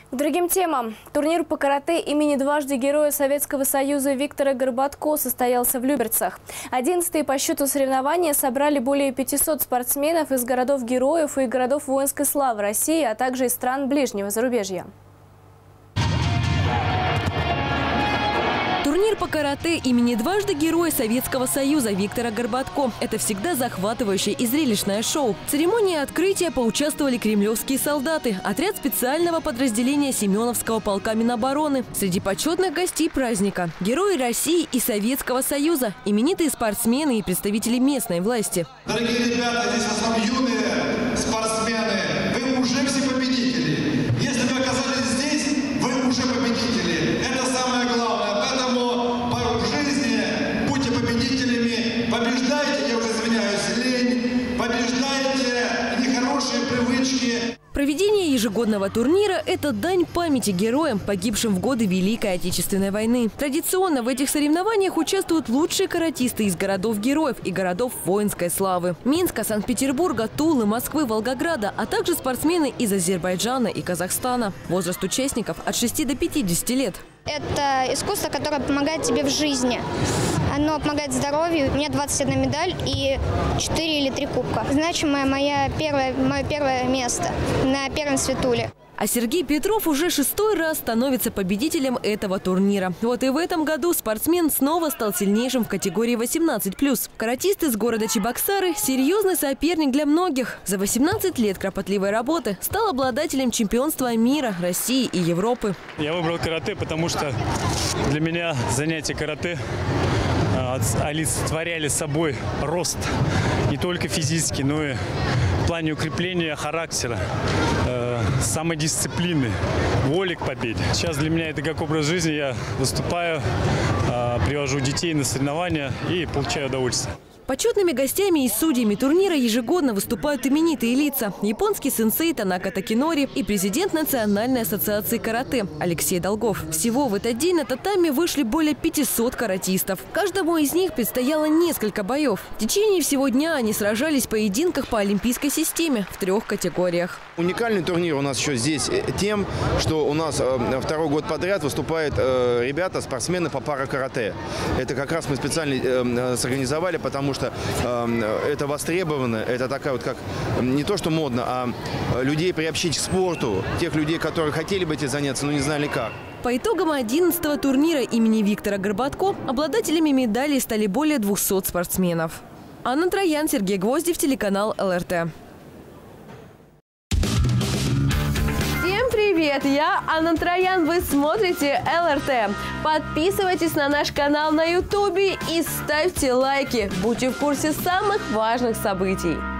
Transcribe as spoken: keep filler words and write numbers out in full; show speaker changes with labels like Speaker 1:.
Speaker 1: К другим темам. Турнир по карате имени дважды Героя Советского Союза Виктора Горбатко состоялся в Люберцах. Одиннадцатые по счету соревнования собрали более пятисот спортсменов из городов-героев и городов воинской славы России, а также из стран ближнего зарубежья.
Speaker 2: Турнир по карате имени дважды Героя Советского Союза Виктора Горбатко – это всегда захватывающее и зрелищное шоу. В церемонии открытия поучаствовали кремлевские солдаты, отряд специального подразделения Семеновского полка Минобороны. Среди почетных гостей праздника – герои России и Советского Союза, именитые спортсмены и представители местной власти.
Speaker 3: Дорогие ребята, здесь в основном юные спортсмены, вы уже все победители. Если вы оказались здесь, вы уже победители. Это самое главное. Побеждайте, я уже извиняюсь, лень, побеждайте нехорошие привычки.
Speaker 2: Проведение ежегодного турнира – это дань памяти героям, погибшим в годы Великой Отечественной войны. Традиционно в этих соревнованиях участвуют лучшие каратисты из городов-героев и городов воинской славы – Минска, Санкт-Петербурга, Тулы, Москвы, Волгограда, а также спортсмены из Азербайджана и Казахстана. Возраст участников от шести до пятидесяти лет.
Speaker 4: Это искусство, которое помогает тебе в жизни. Оно помогает здоровью. У меня двадцать одна медаль и четыре или три кубка. Значимое моя первое, мое первое место на первенстве Туле.
Speaker 2: А Сергей Петров уже шестой раз становится победителем этого турнира. Вот и в этом году спортсмен снова стал сильнейшим в категории восемнадцать плюс. Каратист из города Чебоксары – серьезный соперник для многих. За восемнадцать лет кропотливой работы стал обладателем чемпионства мира, России и Европы.
Speaker 5: Я выбрал карате, потому что для меня занятия карате олицетворяли собой рост не только физический, но и в плане укрепления характера, э, самодисциплины, воли к победе. Сейчас для меня это как образ жизни. Я выступаю, э, привожу детей на соревнования и получаю удовольствие.
Speaker 2: Почетными гостями и судьями турнира ежегодно выступают именитые лица. Японский сенсей Танака Такинори и президент Национальной ассоциации карате Алексей Долгов. Всего в этот день на татами вышли более пятисот каратистов. Каждому из них предстояло несколько боев. В течение всего дня они сражались в поединках по олимпийской системе в трех категориях.
Speaker 6: Уникальный турнир у нас еще здесь тем, что у нас второй год подряд выступают ребята, спортсмены по паракарате. Это как раз мы специально сорганизовали, потому что это востребовано, это такая вот как не то что модно, а людей приобщить к спорту, тех людей, которые хотели бы этим заняться, но не знали как.
Speaker 2: По итогам одиннадцатого турнира имени Виктора Горбатко обладателями медалей стали более двухсот спортсменов. Анна Троян, Сергей Гвоздев, телеканал эл эр тэ. Привет, я Анна Троян, вы смотрите эл эр тэ. Подписывайтесь на наш канал на ютубе и ставьте лайки. Будьте в курсе самых важных событий.